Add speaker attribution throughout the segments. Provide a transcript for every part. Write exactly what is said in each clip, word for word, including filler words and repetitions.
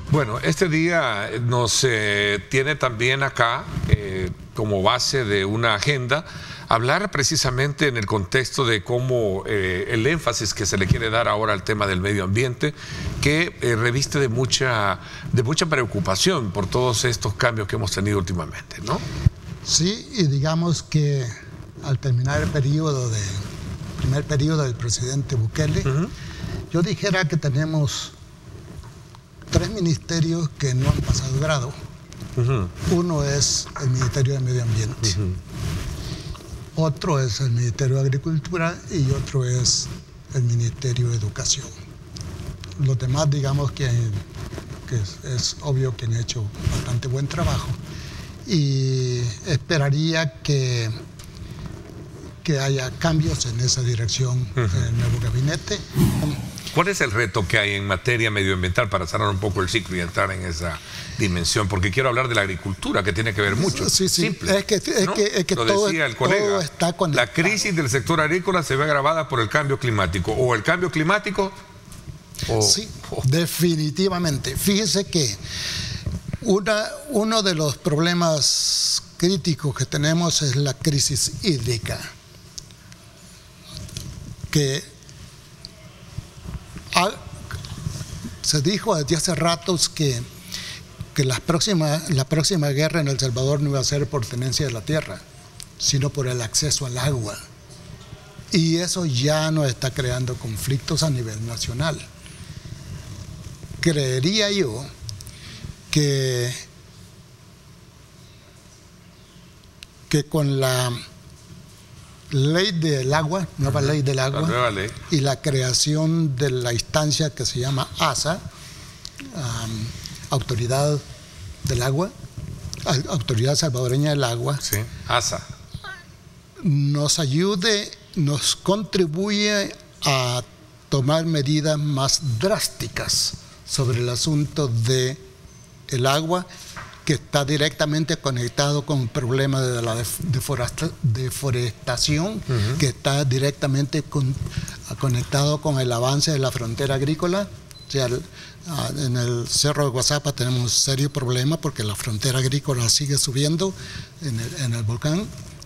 Speaker 1: Bueno, este día nos eh, tiene también acá, eh, como base de una agenda, hablar precisamente en el contexto de cómo eh, el énfasis que se le quiere dar ahora al tema del medio ambiente, que eh, reviste de mucha, de mucha preocupación por todos estos cambios que hemos tenido últimamente, ¿no?
Speaker 2: Sí, y digamos que al terminar el periodo de, primer periodo del presidente Bukele, uh-huh. yo dijera que tenemos tres ministerios que no han pasado grado. Uh-huh. Uno es el Ministerio de Medio Ambiente, uh-huh. otro es el Ministerio de Agricultura y otro es el Ministerio de Educación. Los demás, digamos que, que es, es obvio que han hecho bastante buen trabajo y esperaría que, que haya cambios en esa dirección uh-huh. en el nuevo gabinete.
Speaker 1: ¿Cuál es el reto que hay en materia medioambiental para cerrar un poco el ciclo y entrar en esa dimensión? Porque quiero hablar de la agricultura, que tiene que ver mucho.
Speaker 2: Sí, sí.
Speaker 1: Simple,
Speaker 2: es que, es
Speaker 1: ¿no?
Speaker 2: que, es que
Speaker 1: Lo
Speaker 2: todo,
Speaker 1: decía el colega,
Speaker 2: todo está conectado.
Speaker 1: La crisis del sector agrícola se ve agravada por el cambio climático. O el cambio climático o...
Speaker 2: Sí, o... definitivamente. Fíjese que una, uno de los problemas críticos que tenemos es la crisis hídrica. Que se dijo desde hace ratos que, que la, próxima, la próxima guerra en El Salvador no iba a ser por tenencia de la tierra, sino por el acceso al agua. Y eso ya nos está creando conflictos a nivel nacional. Creería yo que, que con la ley del agua, nueva uh-huh. ley del agua,
Speaker 1: la nueva ley.
Speaker 2: Y la creación de la instancia que se llama A S A, um, Autoridad del Agua, Autoridad Salvadoreña del Agua,
Speaker 1: sí, A S A,
Speaker 2: nos ayude, nos contribuye a tomar medidas más drásticas sobre el asunto de el agua, que está directamente conectado con el problema de la deforestación, uh-huh. que está directamente con, conectado con el avance de la frontera agrícola. O sea, en el Cerro de Guazapa tenemos un serio problema porque la frontera agrícola sigue subiendo en el, en el volcán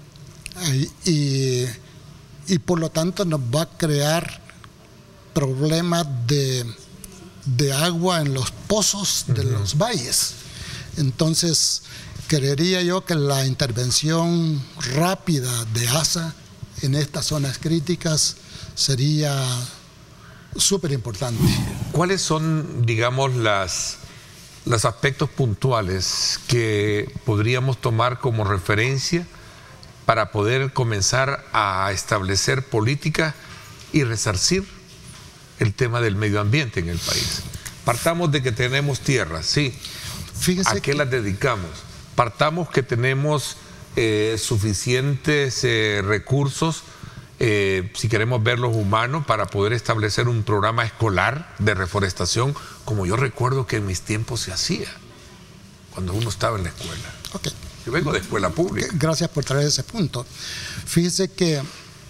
Speaker 2: y, y por lo tanto nos va a crear problemas de, de agua en los pozos de uh-huh. los valles. Entonces, creería yo que la intervención rápida de A S A en estas zonas críticas sería súper importante.
Speaker 1: ¿Cuáles son, digamos, las, los aspectos puntuales que podríamos tomar como referencia para poder comenzar a establecer políticas y resarcir el tema del medio ambiente en el país? Partamos de que tenemos tierras, sí. Fíjese ¿A qué que... las dedicamos? Partamos que tenemos eh, suficientes eh, recursos, eh, si queremos verlos humanos, para poder establecer un programa escolar de reforestación, como yo recuerdo que en mis tiempos se hacía, cuando uno estaba en la escuela.
Speaker 2: Okay.
Speaker 1: Yo vengo de escuela pública.
Speaker 2: Gracias por traer ese punto. Fíjese que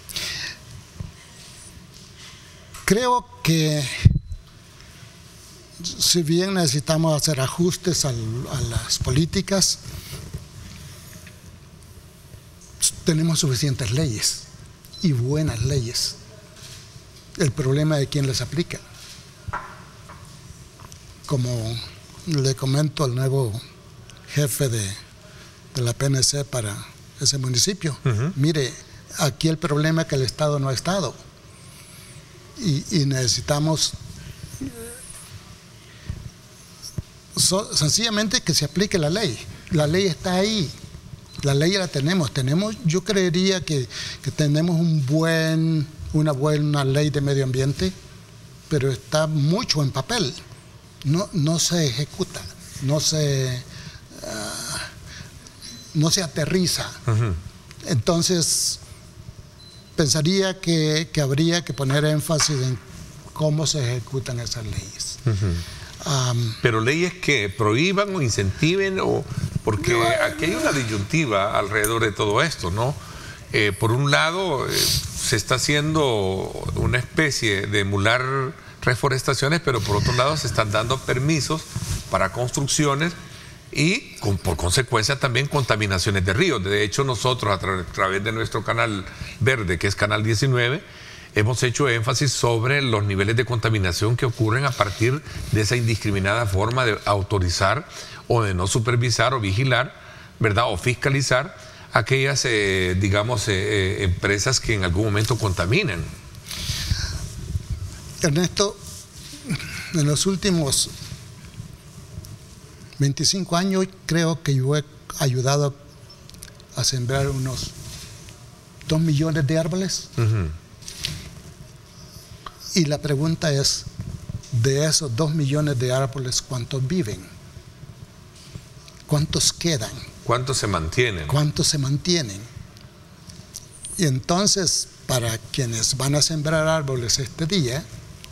Speaker 2: creo que si bien necesitamos hacer ajustes al, a las políticas, tenemos suficientes leyes y buenas leyes. El problema es quién les aplica. Como le comento al nuevo jefe de, de la P N C para ese municipio, uh-huh. mire, aquí el problema es que el Estado no ha estado y, y necesitamos So, sencillamente que se aplique la ley. La ley está ahí, la ley la tenemos. tenemos yo creería que, que tenemos un buen, una buena ley de medio ambiente, pero está mucho en papel, no, no se ejecuta, no se, uh, no se aterriza. Uh-huh. Entonces, pensaría que, que habría que poner énfasis en cómo se ejecutan esas leyes. Uh-huh. Um,
Speaker 1: Pero leyes que prohíban o incentiven, o porque no, aquí hay una disyuntiva alrededor de todo esto, ¿no? Eh, por un lado, eh, se está haciendo una especie de emular reforestaciones, pero por otro lado se están dando permisos para construcciones y con, por consecuencia también contaminaciones de ríos. De hecho, nosotros a, tra a través de nuestro canal verde, que es Canal diecinueve, hemos hecho énfasis sobre los niveles de contaminación que ocurren a partir de esa indiscriminada forma de autorizar o de no supervisar o vigilar, ¿verdad? O fiscalizar aquellas, eh, digamos, eh, eh, empresas que en algún momento contaminan.
Speaker 2: Ernesto, en los últimos veinticinco años creo que yo he ayudado a sembrar unos dos millones de árboles. Uh-huh. Y la pregunta es, de esos dos millones de árboles, ¿cuántos viven? ¿Cuántos quedan?
Speaker 1: ¿Cuántos se mantienen?
Speaker 2: ¿Cuántos se mantienen? Y entonces, para quienes van a sembrar árboles este día,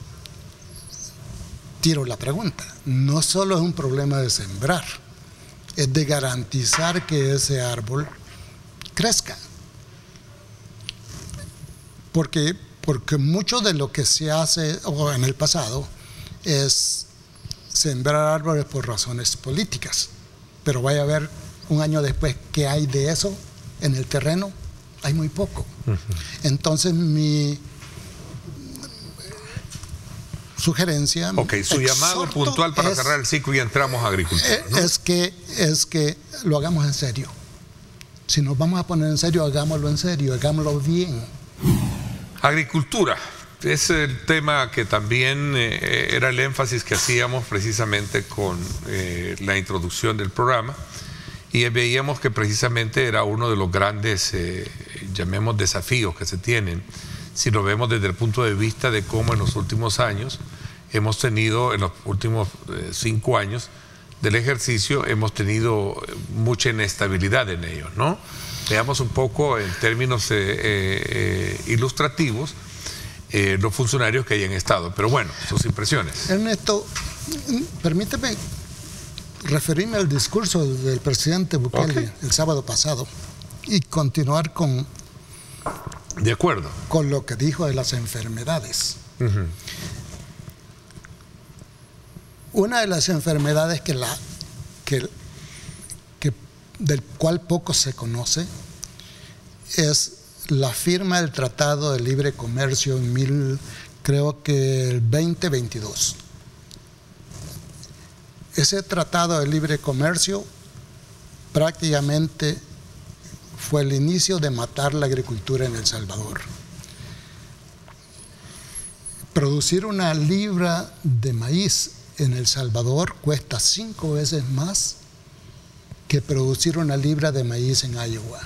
Speaker 2: tiro la pregunta. No solo es un problema de sembrar, es de garantizar que ese árbol crezca. Porque, porque mucho de lo que se hace o en el pasado es sembrar árboles por razones políticas. Pero vaya a ver un año después qué hay de eso en el terreno. Hay muy poco. Uh-huh. Entonces mi sugerencia,
Speaker 1: ok, su llamado puntual para es, cerrar el ciclo y entramos a agricultura,
Speaker 2: ¿no? es que es que lo hagamos en serio. Si nos vamos a poner en serio, hagámoslo en serio, hagámoslo bien.
Speaker 1: Agricultura es el tema que también eh, era el énfasis que hacíamos precisamente con eh, la introducción del programa, y veíamos que precisamente era uno de los grandes, eh, llamemos, desafíos que se tienen, si lo vemos desde el punto de vista de cómo en los últimos años hemos tenido, en los últimos eh, cinco años del ejercicio, hemos tenido mucha inestabilidad en ellos, ¿no? Veamos un poco en términos eh, eh, ilustrativos eh, los funcionarios que hayan estado. Pero bueno, sus impresiones.
Speaker 2: Ernesto, permíteme referirme al discurso del presidente Bukele okay. el sábado pasado y continuar con,
Speaker 1: de acuerdo,
Speaker 2: con lo que dijo de las enfermedades. Uh-huh. Una de las enfermedades que la, que, que, del cual poco se conoce es la firma del Tratado de Libre Comercio en mil, creo que el veinte veintidós. Ese Tratado de Libre Comercio prácticamente fue el inicio de matar la agricultura en El Salvador. Producir una libra de maíz en El Salvador cuesta cinco veces más que producir una libra de maíz en Iowa.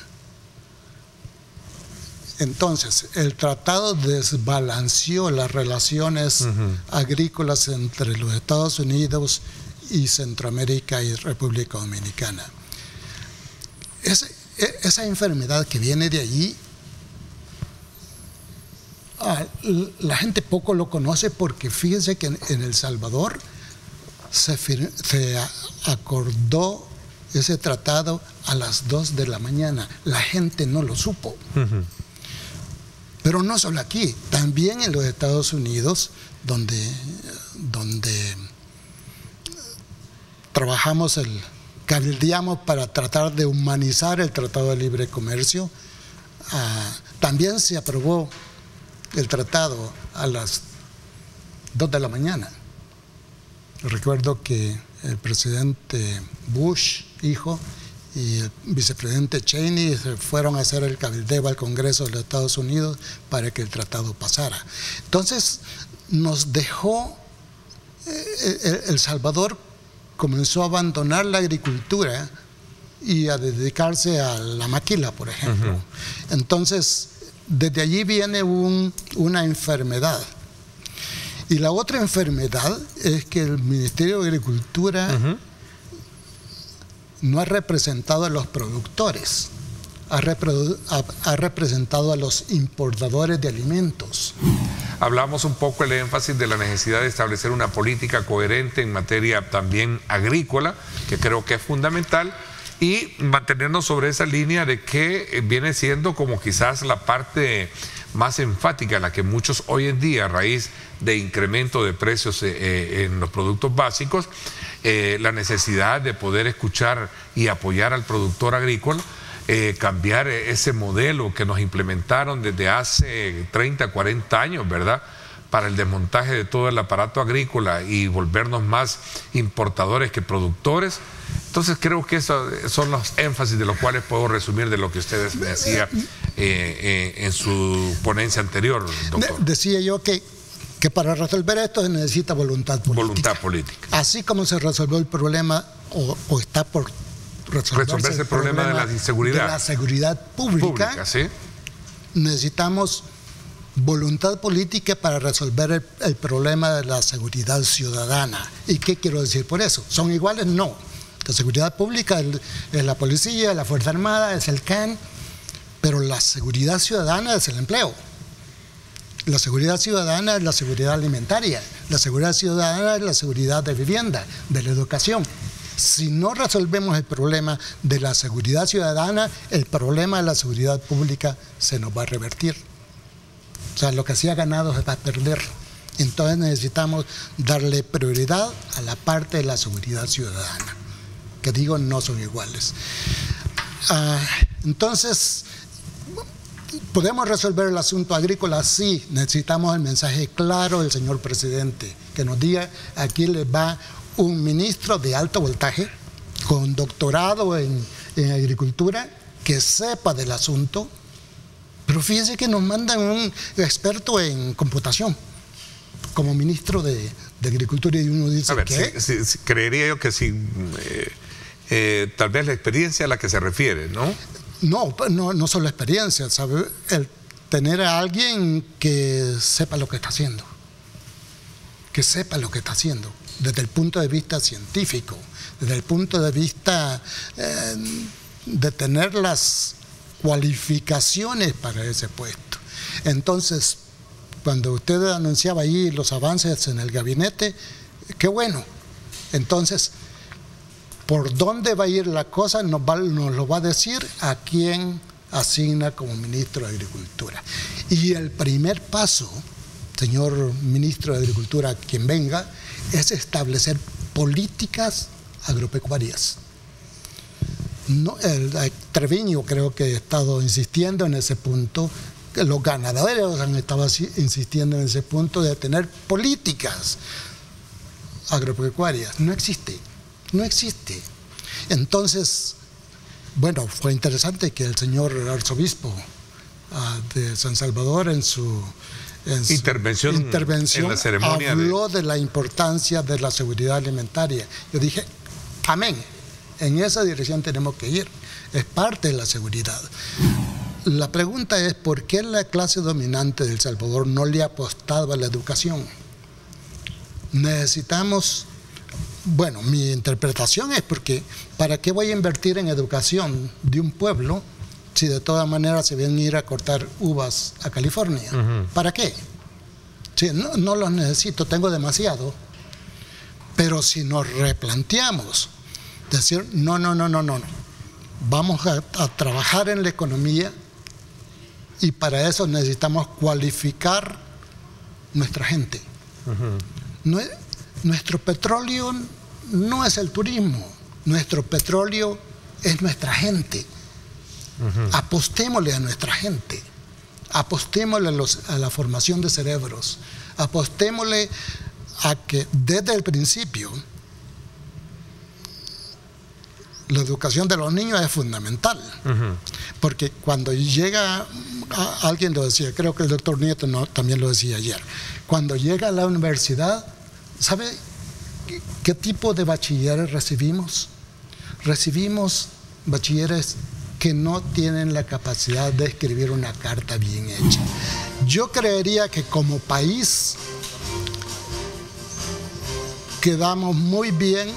Speaker 2: Entonces, el tratado desbalanceó las relaciones uh-huh. agrícolas entre los Estados Unidos y Centroamérica y República Dominicana. Es, esa enfermedad que viene de allí, ah, la gente poco lo conoce porque fíjense que en, en El Salvador se, se acordó ese tratado a las dos de la mañana. La gente no lo supo. Uh-huh. Pero no solo aquí, también en los Estados Unidos, donde, donde trabajamos, el, cabildeamos para tratar de humanizar el Tratado de Libre Comercio, ah, también se aprobó el tratado a las dos de la mañana. Recuerdo que el presidente Bush, hijo, y el vicepresidente Cheney fueron a hacer el cabildeo al Congreso de los Estados Unidos para que el tratado pasara. Entonces nos dejó, eh, El Salvador comenzó a abandonar la agricultura y a dedicarse a la maquila, por ejemplo. Uh-huh. Entonces, desde allí viene un, una enfermedad. Y la otra enfermedad es que el Ministerio de Agricultura uh-huh. no ha representado a los productores, ha, ha, ha representado a los importadores de alimentos.
Speaker 1: Hablamos un poco del énfasis de la necesidad de establecer una política coherente en materia también agrícola, que creo que es fundamental, y mantenernos sobre esa línea de que viene siendo como quizás la parte más enfática, la que muchos hoy en día, a raíz de incremento de precios eh, en los productos básicos, eh, la necesidad de poder escuchar y apoyar al productor agrícola, eh, cambiar ese modelo que nos implementaron desde hace treinta, cuarenta años, ¿verdad?, para el desmontaje de todo el aparato agrícola y volvernos más importadores que productores. Entonces creo que esos son los énfasis de los cuales puedo resumir de lo que usted decía eh, eh, en su ponencia anterior, doctor.
Speaker 2: De decía yo que, que para resolver esto se necesita voluntad política.
Speaker 1: Voluntad política.
Speaker 2: Así como se resolvió el problema, o, o está por resolverse,
Speaker 1: resolverse el problema, problema de la inseguridad.
Speaker 2: De la seguridad pública,
Speaker 1: pública, ¿sí?
Speaker 2: Necesitamos voluntad política para resolver el, el problema de la seguridad ciudadana. ¿Y qué quiero decir por eso? ¿Son iguales? No. La seguridad pública es, es la policía, la Fuerza Armada, es el C A N, pero la seguridad ciudadana es el empleo. La seguridad ciudadana es la seguridad alimentaria. La seguridad ciudadana es la seguridad de vivienda, de la educación. Si no resolvemos el problema de la seguridad ciudadana, el problema de la seguridad pública se nos va a revertir. O sea, lo que se ha ganado se va a perder. Entonces necesitamos darle prioridad a la parte de la seguridad ciudadana, que digo, no son iguales. Uh, entonces, ¿podemos resolver el asunto agrícola? Sí, necesitamos el mensaje claro del señor presidente, que nos diga, aquí le va un ministro de alto voltaje, con doctorado en, en agricultura, que sepa del asunto. Pero fíjense que nos mandan un experto en computación como ministro de, de Agricultura, y uno dice,
Speaker 1: a ver,
Speaker 2: ¿qué?
Speaker 1: Si, si, si, creería yo que sí, eh, eh, tal vez la experiencia a la que se refiere, ¿no?
Speaker 2: No, no, no solo experiencia, ¿sabe? El tener a alguien que sepa lo que está haciendo, que sepa lo que está haciendo, desde el punto de vista científico, desde el punto de vista eh, de tener las cualificaciones para ese puesto. Entonces, cuando usted anunciaba ahí los avances en el gabinete, qué bueno. Entonces, ¿por dónde va a ir la cosa? Nos, va, nos lo va a decir a quién asigna como ministro de Agricultura. Y el primer paso, señor ministro de Agricultura, quien venga, es establecer políticas agropecuarias. No, el, el Treviño creo que ha estado insistiendo en ese punto, que los ganaderos han estado insistiendo en ese punto de tener políticas agropecuarias. No existe, no existe. Entonces, bueno, fue interesante que el señor arzobispo uh, de San Salvador en su, en su
Speaker 1: intervención,
Speaker 2: intervención
Speaker 1: en la ceremonia
Speaker 2: habló
Speaker 1: de...
Speaker 2: de la importancia de la seguridad alimentaria. Yo dije, amén. En esa dirección tenemos que ir, es parte de la seguridad. La pregunta es, ¿por qué la clase dominante de El Salvador no le ha apostado a la educación? Necesitamos, bueno, mi interpretación es porque, ¿para qué voy a invertir en educación de un pueblo si de todas maneras se van a ir a cortar uvas a California? Uh-huh. ¿Para qué? Sí, no, no los necesito, tengo demasiado. Pero si nos replanteamos, decir, no, no, no, no, no, vamos a, a trabajar en la economía y para eso necesitamos cualificar nuestra gente. Uh-huh. No, nuestro petróleo no es el turismo, nuestro petróleo es nuestra gente. Uh-huh. Apostémosle a nuestra gente, apostémosle a, los, a la formación de cerebros, apostémosle a que desde el principio la educación de los niños es fundamental. Uh-huh. Porque cuando llega, a, alguien lo decía, creo que el doctor Nieto no, también lo decía ayer, cuando llega a la universidad, ¿sabe qué, qué tipo de bachilleres recibimos? Recibimos bachilleres que no tienen la capacidad de escribir una carta bien hecha. Yo creería que como país quedamos muy bien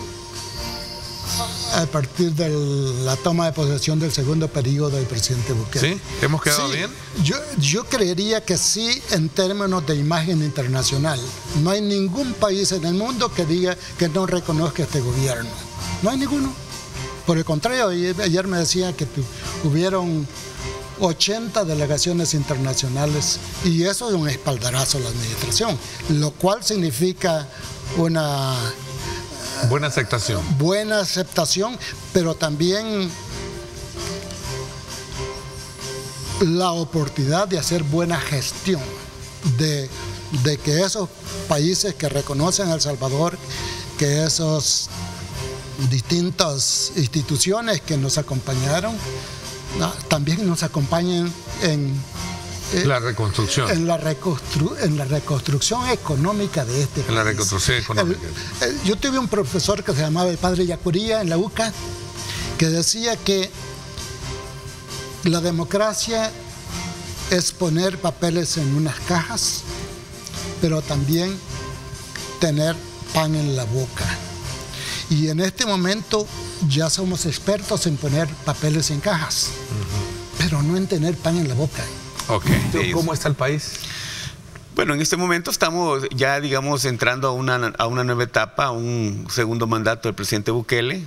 Speaker 2: a partir de la toma de posesión del segundo periodo del presidente Bukele.
Speaker 1: ¿Sí? ¿Hemos quedado
Speaker 2: sí,
Speaker 1: bien?
Speaker 2: Yo, yo creería que sí, en términos de imagen internacional. No hay ningún país en el mundo que diga que no reconozca este gobierno. No hay ninguno. Por el contrario, ayer, ayer me decía que hubieron ochenta delegaciones internacionales y eso es un espaldarazo a la administración, lo cual significa una
Speaker 1: buena aceptación.
Speaker 2: Buena aceptación, pero también la oportunidad de hacer buena gestión, de, de que esos países que reconocen a El Salvador, que esas distintas instituciones que nos acompañaron, no, también nos acompañen en eh,
Speaker 1: la reconstrucción.
Speaker 2: En la, reconstru en la reconstrucción económica de este país.
Speaker 1: En la reconstrucción económica.
Speaker 2: El, el, yo tuve un profesor que se llamaba el padre Yacuría en la U C A, que decía que la democracia es poner papeles en unas cajas, pero también tener pan en la boca. Y en este momento ya somos expertos en poner papeles en cajas, uh-huh. pero no en tener pan en la boca.
Speaker 1: Okay. ¿Cómo está el país?
Speaker 3: Bueno, en este momento estamos ya, digamos, entrando a una, a una nueva etapa, a un segundo mandato del presidente Bukele,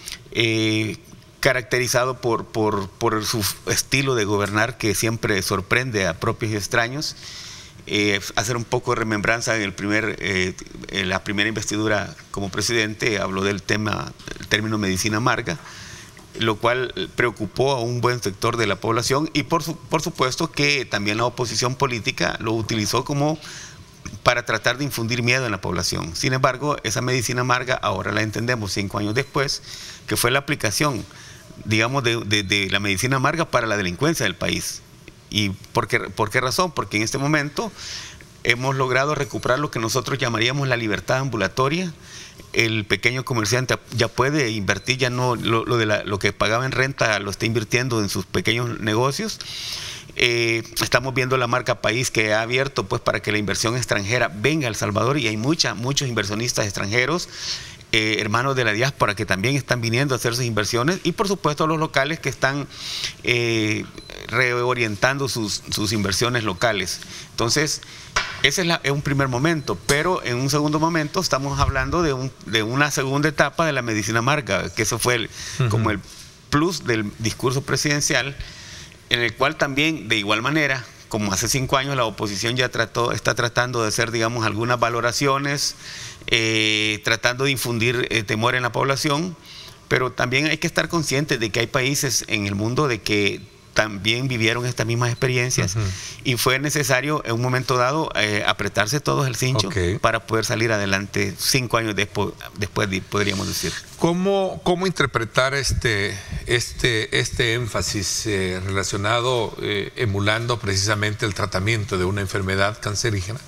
Speaker 3: eh, caracterizado por, por, por su estilo de gobernar que siempre sorprende a propios y extraños. Eh, hacer un poco de remembranza en el primer, eh, en la primera investidura como presidente, habló del tema, el término medicina amarga, lo cual preocupó a un buen sector de la población y por, su, por supuesto que también la oposición política lo utilizó como para tratar de infundir miedo en la población. Sin embargo, esa medicina amarga ahora la entendemos cinco años después, que fue la aplicación, digamos, de, de, de la medicina amarga para la delincuencia del país. ¿Y por qué, por qué razón? Porque en este momento hemos logrado recuperar lo que nosotros llamaríamos la libertad ambulatoria. El pequeño comerciante ya puede invertir, ya no lo, lo, de la, lo que pagaba en renta lo está invirtiendo en sus pequeños negocios. Eh, estamos viendo la marca País que ha abierto pues para que la inversión extranjera venga a El Salvador y hay mucha, muchos inversionistas extranjeros, eh, hermanos de la diáspora que también están viniendo a hacer sus inversiones y por supuesto los locales que están eh, reorientando sus, sus inversiones locales. Entonces, ese es, la, es un primer momento, pero en un segundo momento estamos hablando de, un, de una segunda etapa de la medicina amarga, que eso fue el, uh-huh. como el plus del discurso presidencial, en el cual también, de igual manera, como hace cinco años la oposición ya trató, está tratando de hacer, digamos, algunas valoraciones, eh, tratando de infundir eh, temor en la población, pero también hay que estar conscientes de que hay países en el mundo de que también vivieron estas mismas experiencias uh-huh. y fue necesario en un momento dado eh, apretarse todos el cincho okay. para poder salir adelante cinco años después, después podríamos decir.
Speaker 1: ¿Cómo, cómo interpretar este, este, este énfasis eh, relacionado, eh, emulando precisamente el tratamiento de una enfermedad cancerígena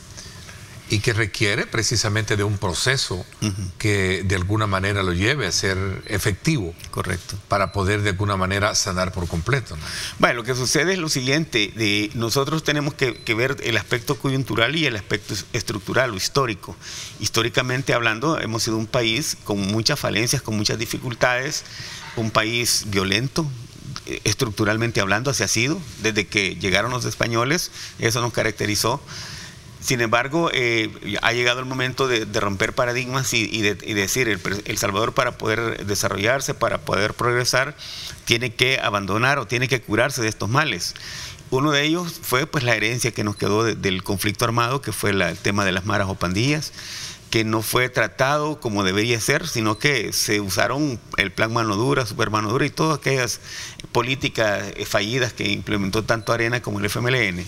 Speaker 1: y que requiere precisamente de un proceso uh-huh. que de alguna manera lo lleve a ser efectivo?
Speaker 3: Correcto.
Speaker 1: Para poder de alguna manera sanar por completo, ¿no?
Speaker 3: Bueno, lo que sucede es lo siguiente, de, nosotros tenemos que, que ver el aspecto coyuntural y el aspecto estructural o histórico. Históricamente hablando, hemos sido un país con muchas falencias, con muchas dificultades, un país violento, estructuralmente hablando, así ha sido, desde que llegaron los españoles, eso nos caracterizó. Sin embargo, eh, ha llegado el momento de, de romper paradigmas y, y, de, y decir, el, el Salvador para poder desarrollarse, para poder progresar, tiene que abandonar o tiene que curarse de estos males. Uno de ellos fue pues la herencia que nos quedó de, del conflicto armado, que fue la, el tema de las maras o pandillas, que no fue tratado como debería ser, sino que se usaron el plan mano dura, super mano dura y todas aquellas políticas fallidas que implementó tanto Arena como el F M L N.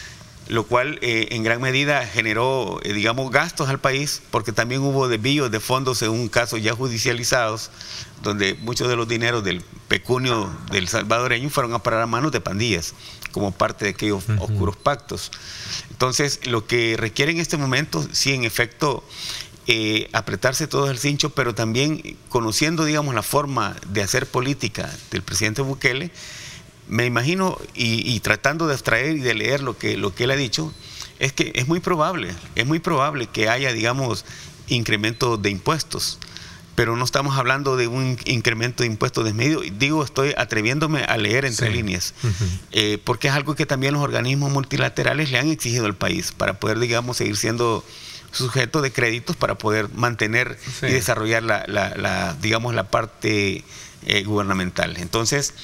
Speaker 3: Lo cual eh, en gran medida generó, eh, digamos, gastos al país, porque también hubo desvíos de fondos en un caso ya judicializados, donde muchos de los dineros del pecunio del salvadoreño fueron a parar a manos de pandillas, como parte de aquellos uh-huh. oscuros pactos. Entonces, lo que requiere en este momento, sí, en efecto, eh, apretarse todo el cincho, pero también conociendo, digamos, la forma de hacer política del presidente Bukele, me imagino, y, y tratando de abstraer y de leer lo que, lo que él ha dicho, es que es muy probable, es muy probable que haya, digamos, incremento de impuestos, pero no estamos hablando de un incremento de impuestos desmedido. Digo, estoy atreviéndome a leer entre sí. líneas, uh-huh. eh, porque es algo que también los organismos multilaterales le han exigido al país para poder, digamos, seguir siendo sujeto de créditos para poder mantener sí. y desarrollar la, la, la, digamos, la parte eh, gubernamental. Entonces,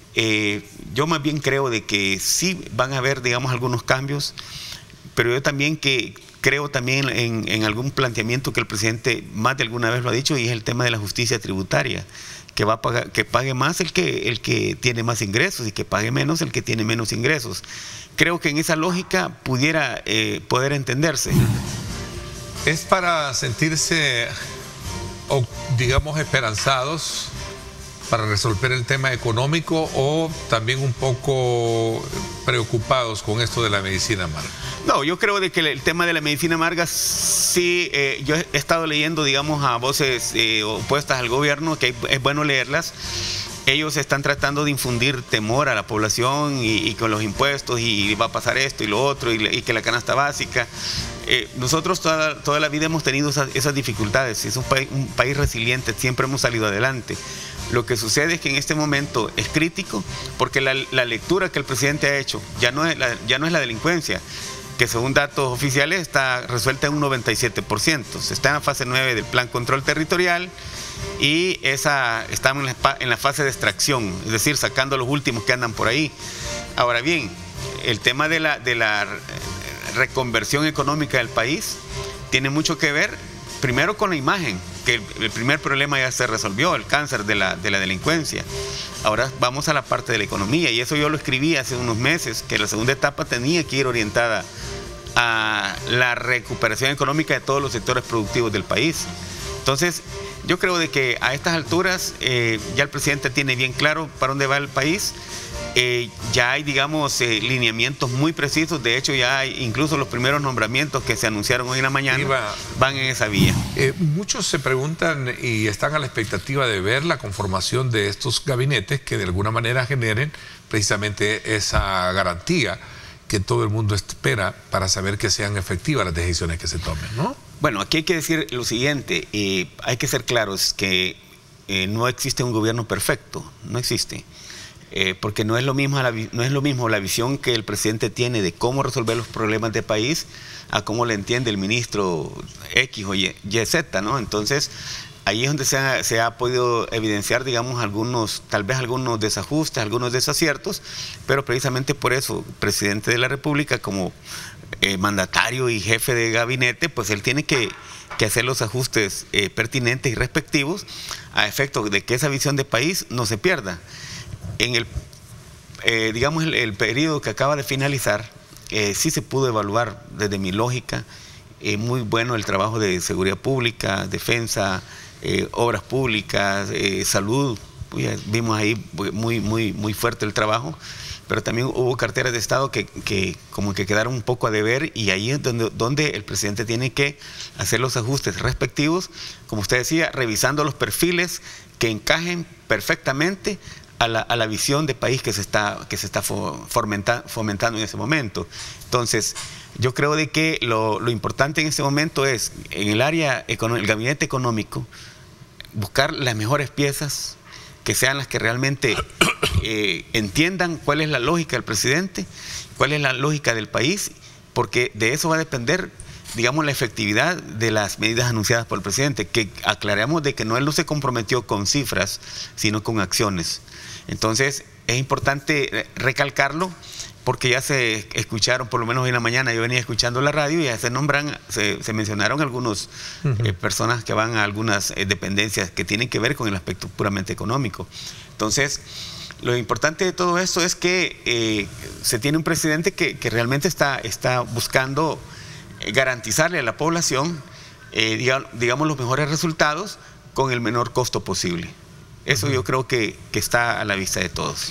Speaker 3: Eh, yo más bien creo de que sí van a haber, digamos, algunos cambios, pero yo también que creo también en, en algún planteamiento que el presidente más de alguna vez lo ha dicho, y es el tema de la justicia tributaria, que va a pagar, que pague más el que, el que tiene más ingresos y que pague menos el que tiene menos ingresos. Creo que en esa lógica pudiera eh, poder entenderse.
Speaker 1: ¿Es para sentirse, o, digamos, esperanzados para resolver el tema económico, o también un poco preocupados con esto de la medicina amarga?
Speaker 3: No, yo creo de que el tema de la medicina amarga, sí, eh, yo he estado leyendo, digamos, a voces eh, opuestas al gobierno, que es bueno leerlas. Ellos están tratando de infundir temor a la población y, y con los impuestos, y va a pasar esto y lo otro, y, y que la canasta básica. Eh, nosotros toda, toda la vida hemos tenido esas, esas dificultades. Es un, pa un país resiliente, siempre hemos salido adelante. Lo que sucede es que en este momento es crítico, porque la, la lectura que el presidente ha hecho ya no es la, ya no es la delincuencia, que según datos oficiales está resuelta en un noventa y siete por ciento. Se está en la fase nueve del Plan Control Territorial, y esa estamos en la, en la fase de extracción, es decir, sacando los últimos que andan por ahí. Ahora bien, el tema de la, de la reconversión económica del país tiene mucho que ver, primero, con la imagen, que el, el primer problema ya se resolvió, el cáncer de la, de la delincuencia. Ahora vamos a la parte de la economía, y eso yo lo escribí hace unos meses, que la segunda etapa tenía que ir orientada a la recuperación económica de todos los sectores productivos del país. Entonces, yo creo de que a estas alturas eh, ya el presidente tiene bien claro para dónde va el país. Eh, ya hay, digamos, eh, lineamientos muy precisos. De hecho, ya hay incluso los primeros nombramientos que se anunciaron hoy en la mañana, Iba, van en esa vía.
Speaker 1: Eh, muchos se preguntan y están a la expectativa de ver la conformación de estos gabinetes que de alguna manera generen precisamente esa garantía que todo el mundo espera para saber que sean efectivas las decisiones que se tomen, ¿no?
Speaker 3: Bueno, aquí hay que decir lo siguiente, eh, hay que ser claros que eh, no existe un gobierno perfecto, no existe. Eh, porque no es, lo mismo la, no es lo mismo la visión que el presidente tiene de cómo resolver los problemas del país a cómo le entiende el ministro X o Y, Y Z, ¿no? Entonces, ahí es donde se ha, se ha podido evidenciar, digamos, algunos, tal vez algunos desajustes, algunos desaciertos, pero precisamente por eso, el presidente de la República, como eh, mandatario y jefe de gabinete, pues él tiene que, que hacer los ajustes eh, pertinentes y respectivos a efecto de que esa visión de país no se pierda. En el, eh, digamos, el, el periodo que acaba de finalizar, eh, sí se pudo evaluar desde mi lógica, eh, muy bueno el trabajo de seguridad pública, defensa, eh, obras públicas, eh, salud. Vimos ahí muy, muy, muy fuerte el trabajo, pero también hubo carteras de Estado que, que como que quedaron un poco a deber, y ahí es donde, donde el presidente tiene que hacer los ajustes respectivos, como usted decía, revisando los perfiles que encajen perfectamente A la, a la visión de país que se está, que se está fomentando, fomentando en ese momento. Entonces, yo creo de que lo, lo importante en este momento es, en el área, el gabinete económico, buscar las mejores piezas, que sean las que realmente eh, entiendan cuál es la lógica del presidente, cuál es la lógica del país, porque de eso va a depender, digamos, la efectividad de las medidas anunciadas por el presidente, que aclaramos de que no él no se comprometió con cifras, sino con acciones. Entonces, es importante recalcarlo, porque ya se escucharon, por lo menos hoy en la mañana yo venía escuchando la radio, y ya se nombran, se, se mencionaron algunas uh-huh. eh, personas que van a algunas eh, dependencias que tienen que ver con el aspecto puramente económico. Entonces, lo importante de todo esto es que eh, se tiene un presidente que, que realmente está, está buscando garantizarle a la población, eh, digamos, digamos, los mejores resultados con el menor costo posible. Eso yo creo que, que está a la vista de todos.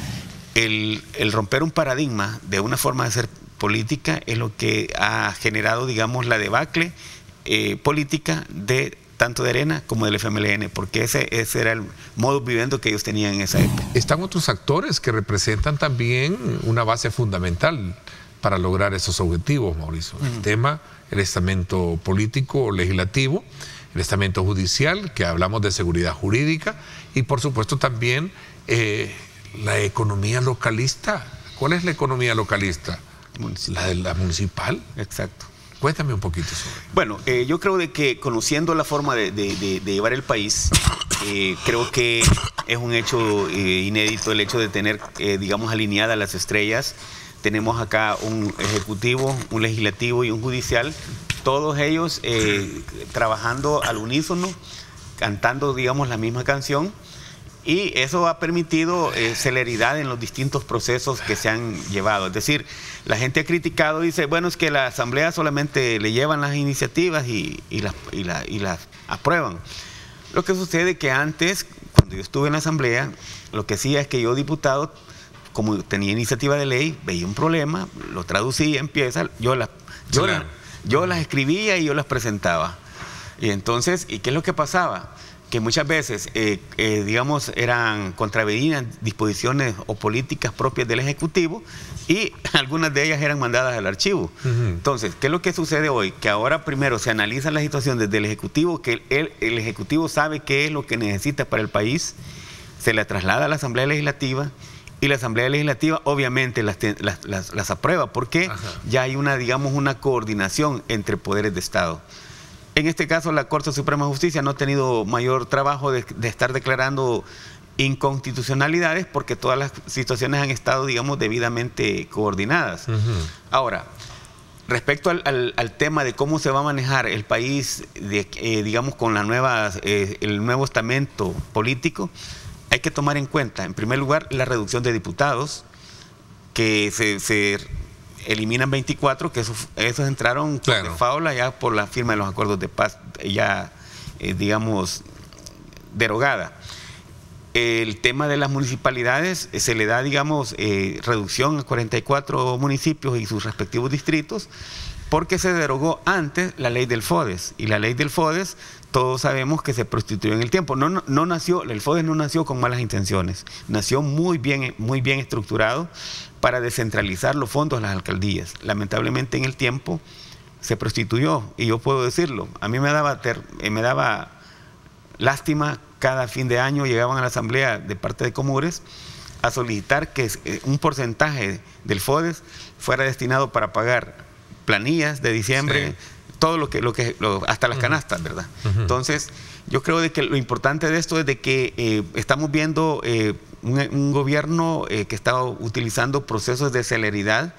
Speaker 3: El, el romper un paradigma de una forma de ser política es lo que ha generado, digamos, la debacle eh, política de tanto de Arena como del F M L N, porque ese, ese era el modo viviendo que ellos tenían en esa época.
Speaker 1: Están otros actores que representan también una base fundamental para lograr esos objetivos, Mauricio. Uh-huh. El tema, el estamento político, legislativo, el estamento judicial, que hablamos de seguridad jurídica, y por supuesto también eh, la economía localista. ¿Cuál es la economía localista? Municipal. La de la municipal.
Speaker 3: Exacto.
Speaker 1: Cuéntame un poquito sobre.
Speaker 3: Bueno, eh, yo creo de que conociendo la forma de, de, de, de llevar el país, eh, creo que es un hecho eh, inédito el hecho de tener, eh, digamos, alineadas las estrellas. Tenemos acá un ejecutivo, un legislativo y un judicial todos ellos eh, trabajando al unísono, cantando, digamos, la misma canción, y eso ha permitido eh, celeridad en los distintos procesos que se han llevado. Es decir, la gente ha criticado, dice, bueno, es que la Asamblea solamente le llevan las iniciativas y, y, las, y, la, y las aprueban. Lo que sucede es que antes, cuando yo estuve en la Asamblea, lo que hacía es que yo, diputado, como tenía iniciativa de ley, veía un problema, lo traducía en piezas, yo las, yo,
Speaker 1: claro.
Speaker 3: las, yo las escribía y yo las presentaba. Y entonces, ¿y qué es lo que pasaba? Que muchas veces, eh, eh, digamos, eran contravenían disposiciones o políticas propias del Ejecutivo y algunas de ellas eran mandadas al archivo. Uh-huh. Entonces, ¿qué es lo que sucede hoy? Que ahora primero se analiza la situación desde el Ejecutivo, que el, el Ejecutivo sabe qué es lo que necesita para el país, se le traslada a la Asamblea Legislativa y la Asamblea Legislativa obviamente las, las, las, las aprueba porque Ajá. ya hay una, digamos, una coordinación entre poderes de Estado. En este caso, la Corte Suprema de Justicia no ha tenido mayor trabajo de, de estar declarando inconstitucionalidades porque todas las situaciones han estado, digamos, debidamente coordinadas. Uh-huh. Ahora, respecto al, al, al tema de cómo se va a manejar el país, de, eh, digamos, con la nueva, eh, el nuevo estamento político, hay que tomar en cuenta, en primer lugar, la reducción de diputados, que se... se eliminan veinticuatro, que esos, esos entraron claro. de faula ya por la firma de los acuerdos de paz, ya eh, digamos derogada. El tema de las municipalidades eh, se le da, digamos, eh, reducción a cuarenta y cuatro municipios y sus respectivos distritos, porque se derogó antes la ley del FODES, y la ley del FODES todos sabemos que se prostituyó en el tiempo. No, no, no nació, el FODES no nació con malas intenciones, nació muy bien, muy bien estructurado para descentralizar los fondos a las alcaldías. Lamentablemente en el tiempo se prostituyó, y yo puedo decirlo, a mí me daba, ter, me daba lástima, cada fin de año llegaban a la asamblea de parte de Comures a solicitar que un porcentaje del FODES fuera destinado para pagar planillas de diciembre, sí. todo lo que, lo que lo, hasta las canastas, ¿verdad? Uh-huh. Entonces, yo creo de que lo importante de esto es de que eh, estamos viendo eh, un, un gobierno eh, que está utilizando procesos de celeridad,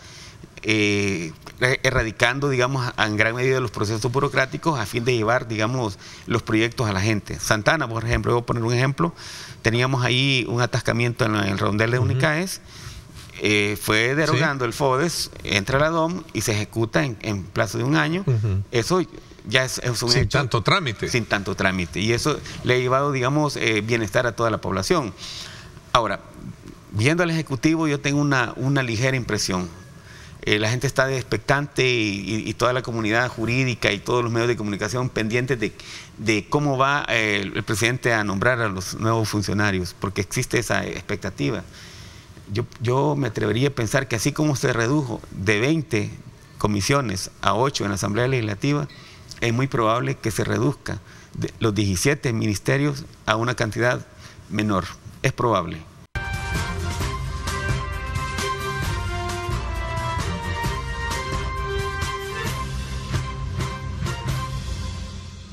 Speaker 3: eh, erradicando, digamos, en gran medida los procesos burocráticos a fin de llevar, digamos, los proyectos a la gente. Santana, por ejemplo, voy a poner un ejemplo, teníamos ahí un atascamiento en el rondel de uh-huh. Unicaes, eh, fue derogando sí. el FODES, entra la D O M y se ejecuta en, en plazo de un año. Uh-huh. Eso ya es, es un
Speaker 1: sin
Speaker 3: hecho,
Speaker 1: tanto trámite.
Speaker 3: Sin tanto trámite. Y eso le ha llevado, digamos, eh, bienestar a toda la población. Ahora, viendo al Ejecutivo, yo tengo una, una ligera impresión. Eh, la gente está expectante y, y, y toda la comunidad jurídica y todos los medios de comunicación pendientes de, de cómo va eh, el, el presidente a nombrar a los nuevos funcionarios, porque existe esa expectativa. Yo, yo me atrevería a pensar que así como se redujo de veinte comisiones a ocho en la Asamblea Legislativa, es muy probable que se reduzca de los diecisiete ministerios a una cantidad menor. Es probable.